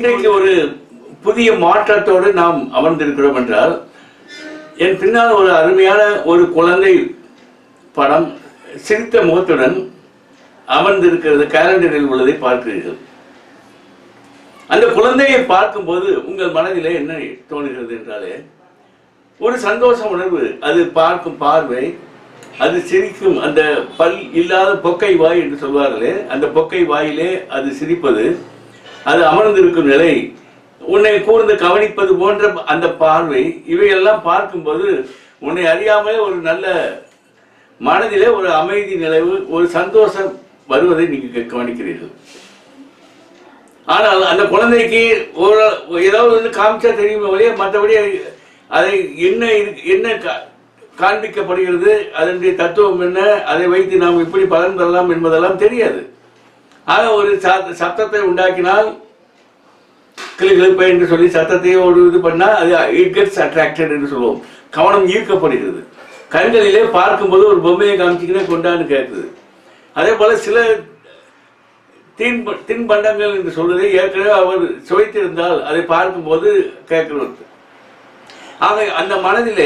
இன்றைக்கு ஒரு புதிய மாற்றத்தோடு நாம் அமர்ந்திருக்கிறோம் என்றால், என் பின்னால் ஒரு அருமையான ஒரு குழந்தை படம் சிரித்த முகத்துடன் அமர்ந்திருக்கிறது கேலண்டரில் உள்ளதை பார்க்கிறீர்கள். அந்த குழந்தையை பார்க்கும்போது உங்கள் மனதிலே என்ன தோணுகிறது என்றாலே ஒரு சந்தோஷ உணர்வு. அது பார்க்கும் பார்வை, அது சிரிக்கும் அந்த பல் இல்லாத பொக்கை வாய் என்று சொல்வார்களே, அந்த பொக்கை வாயிலே அது சிரிப்பது, அது அமர்ந்திருக்கும் நிலை, உன்னை கூர்ந்து கவனிப்பது போன்ற அந்த பார்வை, இவையெல்லாம் பார்க்கும்போது உன்னை அறியாமலே ஒரு நல்ல மனதிலே ஒரு அமைதி நிலவு, ஒரு சந்தோஷம் வருவதை நீங்கள் கவனிக்கிறீர்கள். ஆனால் அந்த குழந்தைக்கு ஒரு ஏதாவது வந்து காமிச்சா தெரியுமே ஒழிய மற்றபடி அதை என்ன காண்பிக்கப்படுகிறது, அதனுடைய தத்துவம் என்ன, அதை வைத்து நாம் இப்படி பலன் பெறலாம் என்பதெல்லாம் தெரியாது. ஆக ஒரு சத்தத்தை உண்டாக்கினால் கிளிகிளிப்பை என்று சொல்லி சத்தத்தையே ஒரு இது பண்ணால் அது இட் கெட்ஸ் அட்ராக்டட் என்று சொல்லுவோம். கவனம் ஈர்க்கப்படுகிறது. கண்களிலே பார்க்கும்போது ஒரு பொம்மையை காமிச்சிக்கினே கொண்டான்னு கேட்குது. அதே போல சில தின்பண்டங்கள் என்று சொல்வதை ஏற்கனவே அவர் சுவைத்திருந்தால் அதை பார்க்கும்போது கேட்கிறது. ஆக அந்த மனதிலே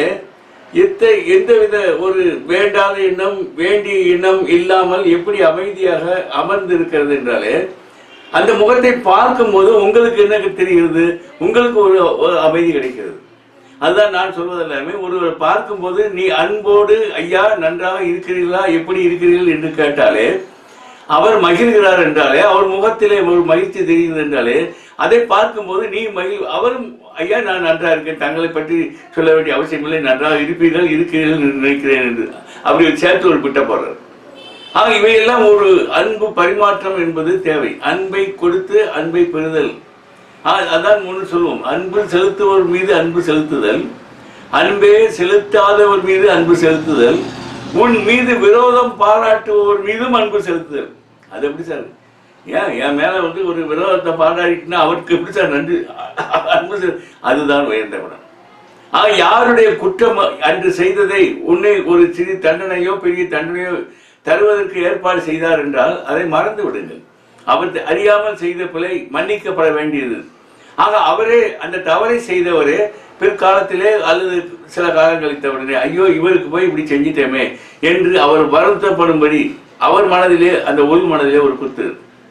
எந்தவித ஒரு வேண்டாத எண்ணம், வேண்டிய எண்ணம் இல்லாமல் எப்படி அமைதியாக அமர்ந்து இருக்கிறது என்றாலே, அந்த முகத்தை பார்க்கும்போது உங்களுக்கு என்ன தெரிகிறது, உங்களுக்கு ஒரு அமைதி கிடைக்கிறது. அதுதான் நான் சொல்வது எல்லாமே. ஒருவர் பார்க்கும்போது நீ அன்போடு ஐயா நன்றாக இருக்கிறீர்களா, எப்படி இருக்கிறீர்கள் என்று கேட்டாலே, அவர் மகிழ்கிறார் என்றாலே, அவர் முகத்திலே ஒரு மகிழ்ச்சி தெரிகிறது என்றாலே, அதை பார்க்கும்போது நீ அவரும் ஐயா நான் நன்றாக இருக்கேன், தங்களை பற்றி சொல்ல வேண்டிய அவசியம் இல்லை, நன்றாக இருப்பீர்கள் இருக்கிறீர்கள் என்று நினைக்கிறேன் என்று அப்படி சேர்த்து ஒரு பிட்ட போடுறார். ஆக இவையெல்லாம் ஒரு அன்பு பரிமாற்றம் என்பது தேவை. அன்பை கொடுத்து அன்பை பெறுதல், அதான் முன்னு சொல்லுவோம். அன்பு செலுத்துவோர் மீது அன்பு செலுத்துதல், அன்பே செலுத்தாதவர் மீது அன்பு செலுத்துதல், உன் மீது விரோதம் பாராட்டுபவர் மீதும் அன்பு செலுத்துதல். அது எப்படி சார்? ஏன் என் மேல வந்து ஒரு விரோதத்தை பாராட்டினா அவருக்கு எப்படி சார் நன்றி அன்பு? அதுதான் உயர்ந்த குணம். ஆக யாருடைய குற்றம் அன்று செய்ததை உன்னை ஒரு சிறு தண்டனையோ பெரிய தண்டனையோ தருவதற்கு ஏற்பாடு செய்தார் என்றால் அதை மறந்து விடுங்கள். அவர் அறியாமல் செய்த பிழை மன்னிக்கப்பட வேண்டியது. ஆக அவரே அந்த தவறை செய்தவரே பிற்காலத்திலே அல்லது சில காலம் கழித்தவுடனே ஐயோ இவருக்கு போய் இப்படி செஞ்சிட்டேமே என்று அவர் வருத்தப்படும்படி அவர் மனதிலே அந்த உள் மனதிலே ஒரு குத்து.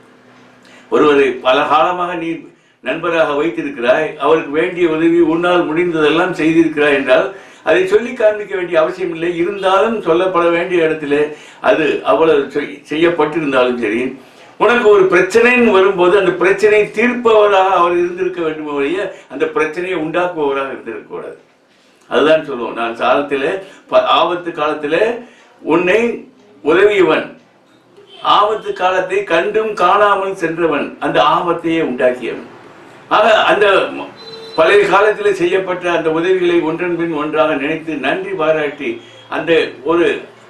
ஒருவரை பல காலமாக நீ நண்பராக வைத்திருக்கிறாய், அவருக்கு வேண்டிய உதவி உன்னால் முடிந்ததெல்லாம் செய்திருக்கிறாய் என்றால் அதை சொல்லி காண்பிக்க வேண்டிய அவசியம் இல்லை. இருந்தாலும் சொல்லப்பட வேண்டிய இடத்திலே அது அவ்வளவு செய்யப்பட்டிருந்தாலும் சரி, உனக்கு ஒரு பிரச்சனைன்னு வரும்போது அந்த பிரச்சனையை தீர்ப்பவராக அவர் இருந்திருக்க வேண்டும் ஒழிய அந்த பிரச்சனையை உண்டாக்குபவராக இருந்திருக்கக்கூடாது. அதுதான் சொல்லுவோம். நான் காலத்திலே ஆபத்து காலத்திலே உன்னை உதவியவன், ஆபத்து காலத்தை கண்டும் காணாமல் சென்றவன், அந்த ஆபத்தையே உண்டாக்கியவன். ஆக அந்த பழைய காலத்தில் செய்யப்பட்ட அந்த உதவிகளை ஒன்றன் பின் ஒன்றாக நினைத்து நன்றி பாராட்டி அந்த ஒரு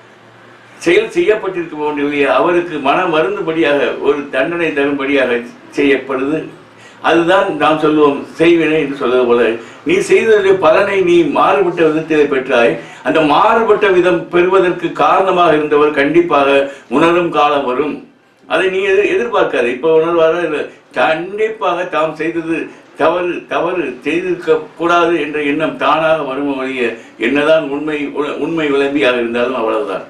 செயல் செய்யப்பட்டிருக்க வேண்டிய அவருக்கு மன மருந்துபடியாக ஒரு தண்டனை தரும்படியாக செய்யப்படுது. அதுதான் நாம் சொல்லுவோம் செய்வினை என்று சொல்வது போல. நீ செய்ததுடைய பலனை நீ மாறுபட்ட விதத்திலே பெற்றாய். அந்த மாறுபட்ட விதம் பெறுவதற்கு காரணமாக இருந்தவர் கண்டிப்பாக உணரும் காலம் வரும். அதை நீ எதிர்பார்க்காது. இப்போ உணர்வார கண்டிப்பாக தாம் செய்தது தவறு செய்திருக்க கூடாது என்ற எண்ணம் தானாக வரும் வழிய என்னதான் உண்மை விளம்பியாக இருந்தாலும் அவ்வளவுதான்.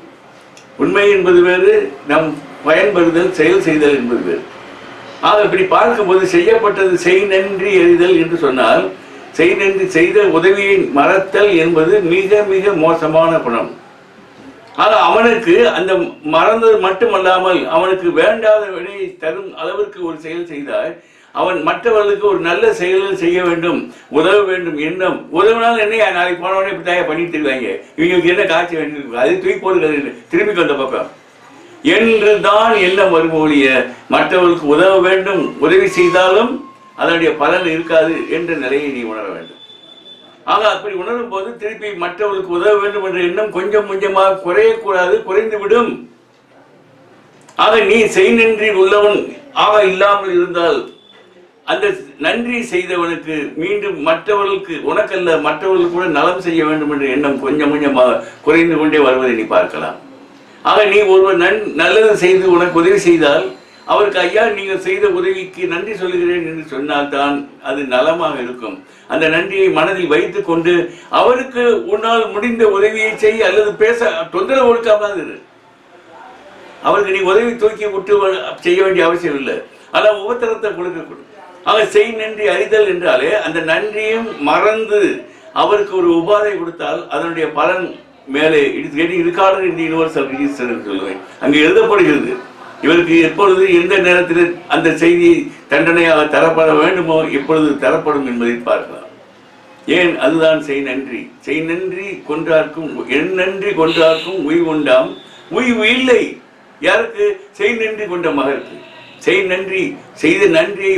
உண்மை என்பது வேறு, நம் பயன்படுதல் செயல் செய்தல் என்பது வேறு. ஆக இப்படி பார்க்கும்போது செய்யப்பட்டது செய் நன்றி எறிதல் என்று சொன்னால், செய் நன்றி செய்த உதவியை மறத்தல் என்பது மிக மிக மோசமான குணம். ஆக அவனுக்கு அந்த மறந்தது மட்டுமல்லாமல் அவனுக்கு வேண்டாத வினையை தரும் அளவிற்கு ஒரு செயல் செய்தால் அவன் மற்றவர்களுக்கு ஒரு நல்ல செயல்கள் செய்ய வேண்டும், உதவ வேண்டும் எண்ணம். உதவினால் என்ன நாளைக்கு போனவனே இப்படி தாய பண்ணிட்டு இருக்காங்க, இவங்களுக்கு என்ன காட்சி வேண்டியிருக்கு, அது தூக்கி போடுகிறது திரும்பி வந்த பக்கம் என்று தான் எண்ணம் வரும்போலிய மற்றவர்களுக்கு உதவ வேண்டும், உதவி செய்தாலும் அதனுடைய பலன் இருக்காது என்ற நிலையை நீ உணர வேண்டும். ஆக அப்படி உணரும் போது திருப்பி மற்றவர்களுக்கு உதவ வேண்டும் என்ற எண்ணம் கொஞ்சம் கொஞ்சமாக குறையக்கூடாது, குறைந்து விடும். ஆக நீ செய் நன்றி உள்ளவன் ஆக இல்லாமல் இருந்தால் அந்த நன்றி செய்தவனுக்கு மீண்டும் மற்றவர்களுக்கு உனக்கல்ல மற்றவர்களுக்கு கூட நலம் செய்ய வேண்டும் என்ற எண்ணம் கொஞ்சம் கொஞ்சமாக குறைந்து கொண்டே வருவதை நீ பார்க்கலாம். ஆக நீ ஒருவர் நல்லது செய்து உனக்கு உதவி செய்தால் அவருக்கு ஐயா நீங்கள் செய்த உதவிக்கு நன்றி சொல்லுகிறேன் என்று சொன்னால்தான் அது நலமாக இருக்கும். அந்த நன்றியை மனதில் வைத்துக் கொண்டு அவருக்கு உன்னால் முடிந்த உதவியை செய், அல்லது பேச தொந்தரவு கொடுக்காமல் இரு. அவருக்கு நீ உதவி தூக்கி விட்டு செய்ய வேண்டிய அவசியம் இல்லை. ஆனால் உபத்திரத்தை கொடுக்கக்கூடும். ஆக செய் நன்றி அறிதல் என்றாலே அந்த நன்றியும் மறந்து அவருக்கு ஒரு உபாதை கொடுத்தால் அதனுடைய பலன் மேலே இருக்காளர் என்று யூனிவர்சல் ரிஜிஸ்டர் என்று சொல்லுவேன். அங்கு எழுதப்படுகிறது இவருக்கு எப்பொழுது எந்த நேரத்தில் அந்த செய்தி தண்டனையாக தரப்பட வேண்டுமோ எப்பொழுது தரப்படும் என்பதை பார்க்கலாம். ஏன்? அதுதான் செய் நன்றி. செய் நன்றி கொன்றார்க்கும் என் நன்றி கொன்றார்க்கும் உய்வு உண்டாம், உய்வு இல்லை. யாருக்கு? செய் நன்றி கொண்ட மகருக்கு. செய் நன்றி, செய்த நன்றியை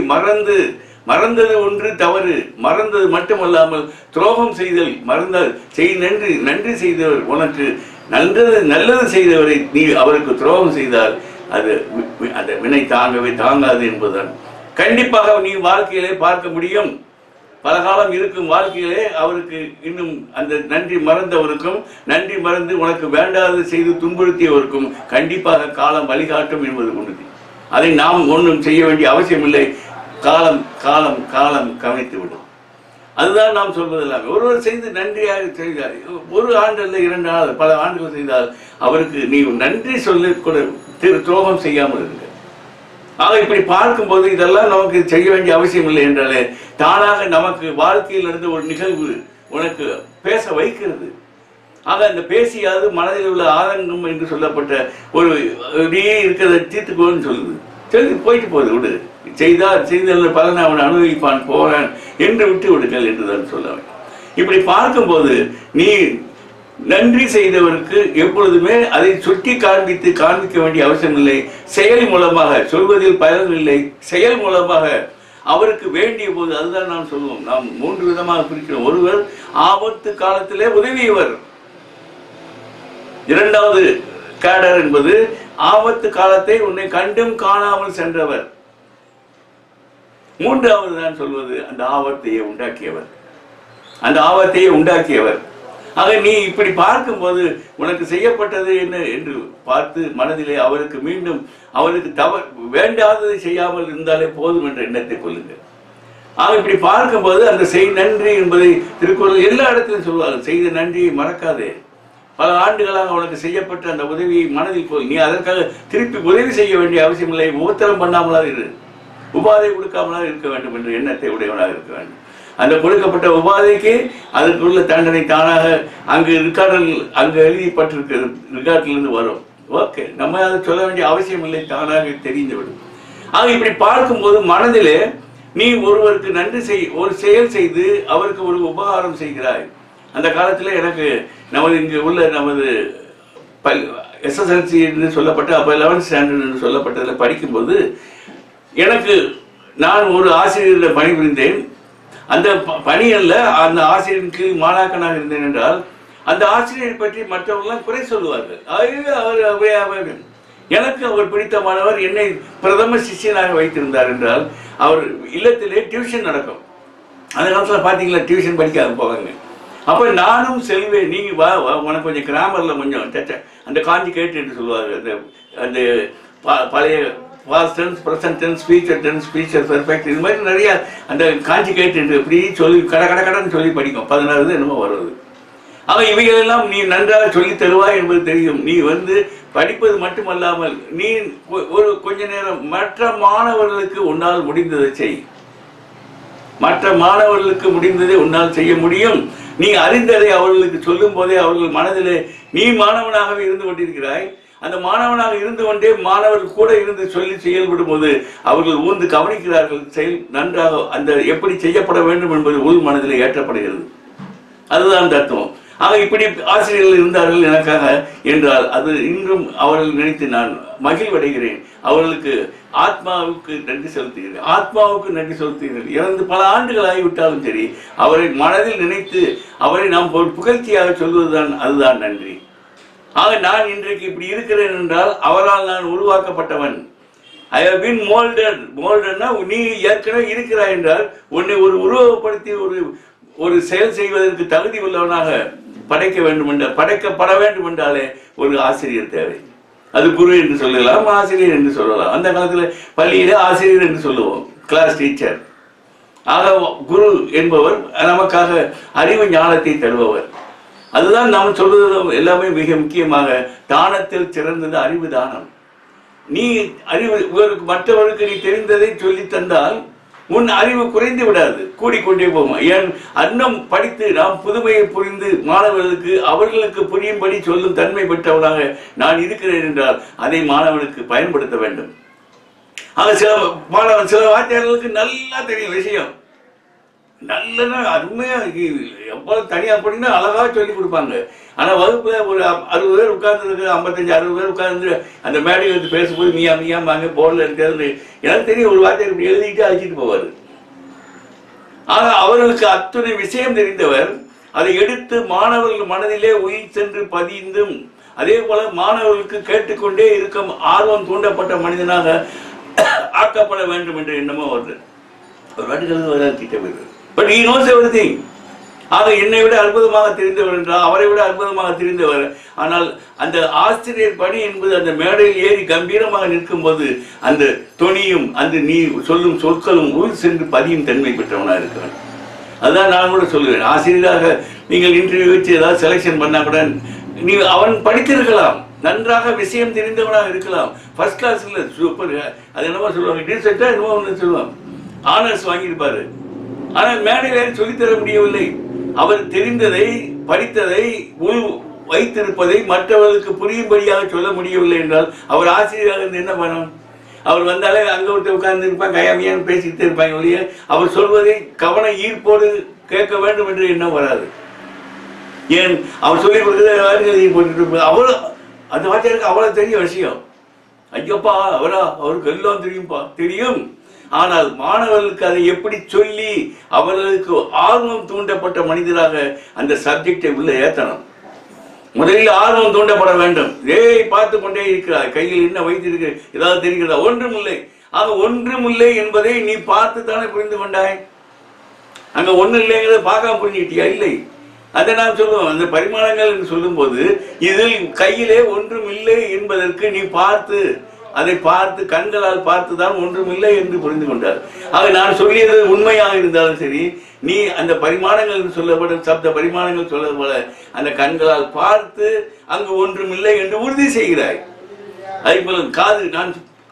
மறந்தது ஒன்று தவறு. மறந்தது மட்டுமல்லாமல் துரோகம் செய்தல் மறந்தால் செய் நன்றி. நன்றி செய்தவர் உனக்கு நல்லது செய்தவரை நீ அவருக்கு துரோகம் செய்தால் அது அந்த வினை தாங்காது என்பதுதான். கண்டிப்பாக நீ வாழ்க்கையிலே பார்க்க முடியும். பல காலம் இருக்கும் வாழ்க்கையிலே அவருக்கு இன்னும் அந்த நன்றி மறந்தவருக்கும் நன்றி மறந்து உனக்கு வேண்டாது செய்து துன்புறுத்தியவருக்கும் கண்டிப்பாக காலம் வழிகாட்டும் என்பது உண்மை. அதை நாம் ஒன்றும் செய்ய வேண்டிய அவசியம் இல்லை. காலம் காலம் காலம் கவனித்து விடும். அதுதான் நாம் சொல்வதெல்லாம். ஒருவர் செய்து நன்றியாக செய்தார், ஒரு ஆண்டு இல்லை 2 ஆண்டு பல ஆண்டுகள் செய்தால் அவருக்கு நீ நன்றி சொல்ல கூட துரோகம் செய்யாமல் இருங்க. ஆக இப்படி பார்க்கும்போது இதெல்லாம் நமக்கு செய்ய வேண்டிய அவசியம் இல்லை என்றாலே தானாக நமக்கு வாழ்க்கையில் நடந்த ஒரு நிகழ்வு உனக்கு பேச வைக்கிறது. ஆக அந்த பேசியாவது மனதில் உள்ள ஆதங்கம் என்று சொல்லப்பட்ட ஒரு இருக்கிறத தீர்த்துக்கோன்னு சொல்லுது. சரி போயிட்டு போகுது, விடு. செய்தல் பலனை அவன் அனுபவிப்பான் போறான் என்று விட்டு விடுங்கள் என்றுதான் சொல்ல வேண்டும். இப்படி பார்க்கும்போது நீ நன்றி செய்தவருக்கு எப்பொழுதுமே அதை சுட்டி காண்பிக்க வேண்டிய அவசியம் இல்லை. செயல் மூலமாக சொல்வதில் பயன் இல்லை. செயல் மூலமாக அவருக்கு வேண்டிய போது, அதுதான் நாம் சொல்லுவோம். நாம் 3 விதமாக பிரிக்கிறோம். ஒருவர் ஆபத்து காலத்திலே உதவியவர். 2வது கேடர் என்பது ஆபத்து காலத்தை உன்னை கண்டும் காணாமல் சென்றவர். 3வது தான் சொல்வது அந்த ஆபத்தையே உண்டாக்கியவர். ஆக நீ இப்படி பார்க்கும்போது உனக்கு செய்யப்பட்டது என்ன என்று பார்த்து மனதிலே அவருக்கு மீண்டும் அவருக்கு வேண்டாததை செய்யாமல் இருந்தாலே போதும் என்ற எண்ணத்தை கொள்ளுங்கள். ஆக இப்படி பார்க்கும்போது அந்த செய் நன்றி என்பதை திருக்குறள் எல்லா இடத்திலும் சொல்வார்கள். செய்த நன்றியை மறக்காதே. பல ஆண்டுகளாக உனக்கு செய்யப்பட்ட அந்த உதவியை மனதில் போய் நீ அதற்காக திருப்பி உதவி செய்ய வேண்டிய அவசியம் இல்லை. உபத்திரம் பண்ணாமலாக இரு, உபாதை கொடுக்காமலாக இருக்க வேண்டும் என்ற எண்ணத்தை உடையவனாக இருக்க வேண்டும். அந்த கொடுக்கப்பட்ட உபாதைக்கு அதற்குள்ள தண்டனை தானாக அங்கு அங்கு எழுதிப்பட்டிருக்கிறது, ரிகார்டிலிருந்து வரும். ஓகே, நம்ம அதை சொல்ல வேண்டிய அவசியம் இல்லை, தானாக தெரிந்துவிடும். ஆக இப்படி பார்க்கும்போது மனதிலே நீ ஒருவருக்கு நன்றி ஒரு செயல் செய்து அவருக்கு ஒரு உபகாரம் செய்கிறாய். அந்த காலத்தில் எனக்கு இங்கு உள்ள நமது SSLC என்று சொல்லப்பட்ட அப்போ 11th ஸ்டாண்டர்ட் என்று சொல்லப்பட்டதில் படிக்கும்போது நான் ஒரு ஆசிரியரில் பணிபுரிந்தேன். அந்த பணியல்ல அந்த ஆசிரியருக்கு மாணாக்கனாக இருந்தேன் என்றால் அந்த ஆசிரியரை பற்றி மற்றவர்கள்லாம் குறை சொல்லுவார்கள். அவர் எனக்கு அவர் பிடித்தமானவர், என்னை பிரதம சிஷ்யனாக வைத்திருந்தார் என்றால் அவர் இல்லத்திலே டியூஷன் நடக்கும். அந்த காலத்தில் பார்த்தீங்களா, டியூஷன் படிக்காத போவாங்க. அப்போ நானும் செல்வேன், நீங்கள் வா உனக்கு கொஞ்சம் கிராமரில் கொஞ்சம் அந்த காஞ்சிகேட் என்று சொல்லுவார்கள். அந்த பழைய past tense, present tense, future tense, future perfect, இது மாதிரி நிறைய அந்த காஞ்சிகேட் என்று இப்படி சொல்லி கடன்னு சொல்லி படிக்கும். 16 என்னமோ வருவது. ஆக இவைகளெல்லாம் நீ நன்றாக சொல்லி தருவாய் என்பது தெரியும். நீ படிப்பது மட்டுமல்லாமல் நீ ஒரு கொஞ்ச நேரம் மற்ற மாணவர்களுக்கு உன்னால் முடிந்ததை செய். மற்ற மாணவர்களுக்கு முடிந்ததை உன்னால் செய்ய முடியும். நீ அறிந்ததை அவர்களுக்கு சொல்லும் போதே அவர்கள் மனதிலே நீ மாணவனாகவே இருந்து கொண்டிருக்கிறாய். அந்த மாணவனாக இருந்து கொண்டே மாணவர்கள் கூட இருந்து சொல்லி செயல்படும் போது அவர்கள் ஊர்ந்து கவனிக்கிறார்கள். செயல் நன்றாக அந்த எப்படி செய்யப்பட வேண்டும் என்பது உள் மனதில் ஏற்றப்படுகிறது. அதுதான் தத்துவம். ஆக இப்படி ஆசிரியர்கள் இருந்தார்கள் எனக்காக என்றால் அது இன்றும் அவர்கள் நினைத்து நான் மகிழ்வடைகிறேன். அவர்களுக்கு ஆத்மாவுக்கு நன்றி செலுத்துகிறேன். இறந்து பல ஆண்டுகள் ஆகிவிட்டாலும் சரி, அவரை மனதில் நினைத்து அவரை நாம் புகழ்ச்சியாக சொல்வதுதான், அதுதான் நன்றி. ஆக நான் இன்றைக்கு இப்படி இருக்கிறேன் என்றால் அவரால் நான் உருவாக்கப்பட்டவன். ஐ ஹவ் பீன் மோல்டட்னா நீ ஏற்கனவே இருக்கிறாய் என்றால் உன்னை ஒரு உருவகப்படுத்தி ஒரு செயல் செய்வதற்கு தகுதி உள்ளவனாக படைக்கப்பட வேண்டும் என்றாலே ஒரு ஆசிரியர் தேவை. அது குரு என்று சொல்லலாம், ஆசிரியர் என்று சொல்லலாம். அந்த காலத்தில் பள்ளியில ஆசிரியர் என்று சொல்லுவோம், கிளாஸ் டீச்சர். ஆக குரு என்பவர் நமக்காக அறிவு ஞானத்தை தருபவர். அதுதான் நாம் சொல்வது எல்லாமே மிக முக்கியமாக. தானத்தில் சிறந்தது அறிவு தானம். நீ அறிவு மற்றவருக்கு நீ தெரிந்ததை சொல்லி தந்தால் உன் அறிவு குறைந்து விடாது, கூடிக்கொண்டே போகும். ஏன் அன்னம் படித்து நாம் புதுமையை புரிந்து மாணவர்களுக்கு அவர்களுக்கு புரியும்படி சொல்லும் தன்மை பெற்றவனாக நான் இருக்கிறேன் என்றால் அதை மாணவனுக்கு பயன்படுத்த வேண்டும். ஆக சில வாத்தியார்களுக்கு நல்லா தெரியும் விஷயம், நல்ல அருமையா எவ்வளவு தனியா அப்படின்னா அழகா சொல்லி கொடுப்பாங்க. ஆனா வகுப்புல ஒரு 60 பேர் உட்கார்ந்து இருக்கு, 55-60 பேர் உட்கார்ந்து அந்த மேடையில் எடுத்து பேசும்போது மியா வாங்க போர்டில் இருக்கிறது எனக்கு தெரியும். ஒரு வார்த்தை இப்படி எழுதிட்டு அழைச்சிட்டு போவாரு. ஆக அவர்களுக்கு அத்துணை விஷயம் தெரிந்தவர். அதை எடுத்து மாணவர்கள் மனதிலே உயிர் சென்று பதிந்தும் அதே போல மாணவர்களுக்கு கேட்டுக்கொண்டே இருக்கும் ஆர்வம் தூண்டப்பட்ட மனிதனாக ஆக்கப்பட வேண்டும் என்ற எண்ணமும் வருது. ஒரு வாட்டுகள் திட்டம் வருது. But he knows everything. ஆக என்னை விட அற்புதமாக தெரிந்தவர் என்றால் அவரை விட அற்புதமாக தெரிந்தவர். ஆனால் அந்த ஆசிரியர் பணி என்பது அந்த மேடையில் ஏறி கம்பீரமாக நிற்கும் போது அந்த தொனியும் அந்த நீ சொல்லும் சொற்களும் உள் சென்று பதியும் தன்மை பெற்றவனாக இருக்கிறான். அதுதான் நான் கூட சொல்லுவேன். ஆசிரியராக நீங்கள் இன்டர்வியூ வச்சு ஏதாவது செலெக்ஷன் பண்ணா கூட நீ அவன் படித்திருக்கலாம், நன்றாக விஷயம் தெரிந்தவனாக இருக்கலாம், ஃபர்ஸ்ட் கிளாஸ்ல சூப்பர், அது என்னவோ சொல்லுவாங்க, டீசெண்டா என்னவோ ஒன்று சொல்லுவாங்க, ஆனர்ஸ் வாங்கியிருப்பாரு. ஆனால் மேடையில் சொல்லித்தர முடியவில்லை. அவர் தெரிந்ததை படித்ததை உள் வைத்திருப்பதை மற்றவர்களுக்கு புரியும்படியாக சொல்ல முடியவில்லை என்றால் அவர் ஆசிரியராக இருந்து என்ன பண்ணணும்? அவர் வந்தாலே அங்க ஒருத்தர் உட்கார்ந்து இருப்பாங்க, கையாமையான்னு பேசிக்கிட்டே இருப்பாங்க ஒழிய அவர் சொல்வதை கவன ஈர்ப்போடு கேட்க வேண்டும் என்று எண்ணம் வராது. ஏன் அவர் சொல்லி கொடுக்குறது போட்டு அவ்வளோ அந்த வார்த்தைக்கு அவ்வளவு தெரிய விஷயம். ஐயப்பா அவருக்கு எல்லாம் தெரியும்பா, தெரியும். ஆனால் மாணவர்களுக்கு அதை எப்படி சொல்லி அவர்களுக்கு ஆர்வம் தூண்டப்பட்ட மனிதராக அந்த சப்ஜெக்டை உள்ள ஏற்றணும். முதலில் ஆர்வம் தூண்டப்பட வேண்டும். பார்த்து கொண்டே இருக்கிறாய், கையில் என்ன வைத்திருக்க, ஏதாவது தெரிகிறதா? ஒன்றுமில்லை. ஆக ஒன்றுமில்லை என்பதை நீ பார்த்து தானே புரிந்து கொண்டாய். அங்க ஒண்ணு இல்லைங்கிறத பார்க்காம புரிஞ்சுக்கிட்டியா? இல்லை. அதை நான் சொல்லுவோம். அந்த பரிமாணங்கள் என்று சொல்லும் போது இதில் கையிலே ஒன்றும் இல்லை என்பதற்கு நீ பார்த்து அதை பார்த்து கண்களால் பார்த்துதான் ஒன்றுமில்லை என்று புரிந்து கொண்டார். ஆக நான் சொல்லியது உண்மையாக இருந்தாலும் சரி, நீ அந்த பரிமாணங்கள் என்று சொல்லப்படும் சப்த பரிமாணங்கள் சொல்லப்பட அந்த கண்களால் பார்த்து அங்கு ஒன்றுமில்லை என்று உறுதி செய்கிறாய். அதே போல காது, நான்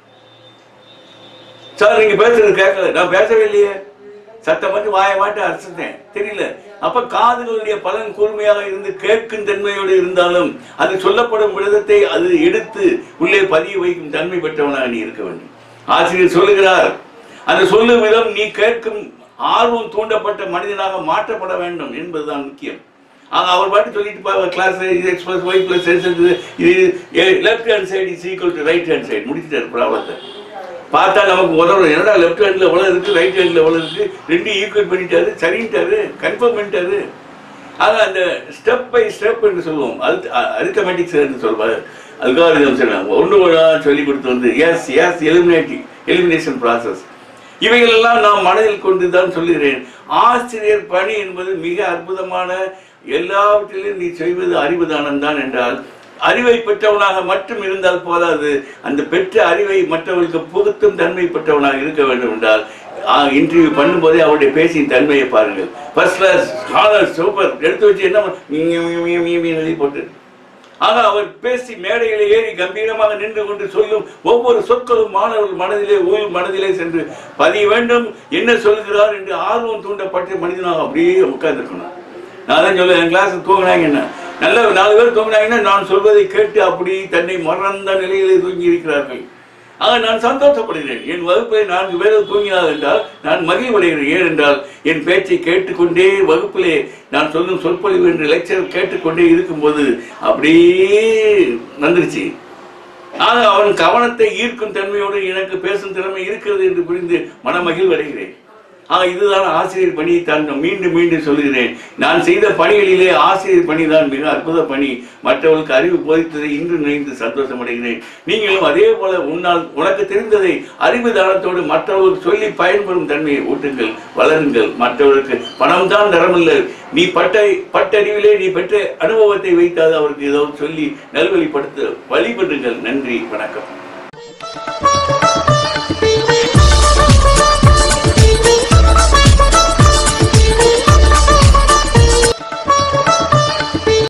சார் நீங்க பேசுறது கேட்கல, நான் பேசவே இல்லையே, சத்தம் மட்டும் வாய மாட்டு அரைச்சிட்டேன், தெரியல. அப்ப காதுகளுடைய பலன் கூர்மையாக இருந்து கேட்கும் தன்மையோடு இருந்தாலும் அது சொல்லப்படும் விதத்தை அது எடுத்து உள்ளே பதிய வைக்கும் தன்மை பெற்றவனாக நீ இருக்க வேண்டும். ஆசிரியர் சொல்லுகிறார், அந்த சொல்லும் விதம் நீ கேட்கும் ஆர்வம் தூண்டப்பட்ட மனிதனாக மாற்றப்பட வேண்டும் என்பதுதான் முக்கியம். அவர் பாட்டு சொல்லிட்டு கிளாஸ் எக்ஸ்பிரஸ் ஒய் பிளஸ் இது left hand side is equal to right hand side முடிச்சுட்டார் ப்ராப்ளத்தை. பார்த்தா நமக்கு உதவும், என்னடா லெஃப்ட் ஹேண்ட்ல எவ்வளவு இருக்கு, ரைட் ஹேண்ட்ல எவ்வளவு இருக்கு, ரெண்டு ஈக்குவல் பண்ணிட்டாரு, சரின்ட்டாரு, கன்ஃபார்ம் பண்ணிட்டாரு. ஆக அந்த ஸ்டெப் பை ஸ்டெப் என்று சொல்லுவோம், அரித்தமெட்டிக்ஸ் என்று சொல்வார், அல்காரிதம்ஸ் ஒன்று சொல்லி கொடுத்து வந்து எலிமினேஷன் ப்ராசஸ், இவைகளெல்லாம் நாம் மனதில் கொண்டு தான் சொல்லுகிறேன். ஆசிரியர் பணி என்பது மிக அற்புதமான, எல்லாவற்றிலும் நீ செய்வது அறிவுதானம் தான் என்றால் அறிவை பெற்றவனாக மட்டும் இருந்தால் போதாது, அந்த பெற்ற அறிவை மற்றவர்களுக்கு புகுத்தும் தன்மை பெற்றவனாக இருக்க வேண்டும் என்றால் இன்டர்வியூ பண்ணும்போதே அவருடைய பேசின் தன்மையை பாருங்கள். ஃபர்ஸ்ட் கிளாஸ், ஹானர், சூப்பர் எடுத்து வச்சு என்ன எழுதி போட்டு. ஆக அவர் பேசி மேடைகளை ஏறி கம்பீரமாக நின்று கொண்டு சொல்லும் ஒவ்வொரு சொற்களும் மாணவர்கள் மனதிலே மனதிலே சென்று பதிய வேண்டும். என்ன சொல்கிறார் என்று ஆர்வம் தூண்டப்பட்ட மனிதனாக அப்படியே உட்கார்ந்துருக்கணும். நான் தான் சொல்லுவேன், என் கிளாஸ் தூங்கினாங்க, என்ன நல்ல 4 பேர் தூங்கினாங்கன்னா நான் சொல்வதை கேட்டு அப்படி தன்னை மறந்த நிலையிலே தூங்கி இருக்கிறார்கள். ஆக நான் சந்தோஷப்படுகிறேன். என் வகுப்பில் 4 பேர் தூங்கினார் என்றால் நான் மகிழ்வடைகிறேன். ஏனென்றால் என் பேச்சை கேட்டுக்கொண்டே வகுப்பிலே நான் சொல்லும் சொற்பொழிவு என்று லெக்சர் கேட்டுக்கொண்டே இருக்கும்போது அப்படியே வந்துருச்சு. ஆக அவன் கவனத்தை ஈர்க்கும் தன்மையோடு எனக்கு பேசும் திறமை இருக்கிறது என்று புரிந்து மன மகிழ்வடைகிறேன். இதுதான் ஆசிரியர் பணி. தான் மீண்டும் மீண்டும் சொல்லுகிறேன், நான் செய்த பணிகளிலே ஆசிரியர் பணி தான் மிக அற்புத பணி. மற்றவர்களுக்கு அறிவு போதித்ததை இன்று நினைந்து சந்தோஷம் அடைகிறேன். நீங்களும் அதே போல உனக்கு தெரிந்ததை அறிவு தானத்தோடு மற்றவர்களுக்கு சொல்லி பயன்பெறும் தன்மையை ஊட்டுங்கள், வளருங்கள். மற்றவர்களுக்கு பணம் தான் தரமில்லை, நீ பட்டறிவிலே நீ பெற்ற அனுபவத்தை வைத்தாது அவருக்கு ஏதோ சொல்லி நல்வழிப்படுத்த வழிபடுங்கள். நன்றி, வணக்கம்.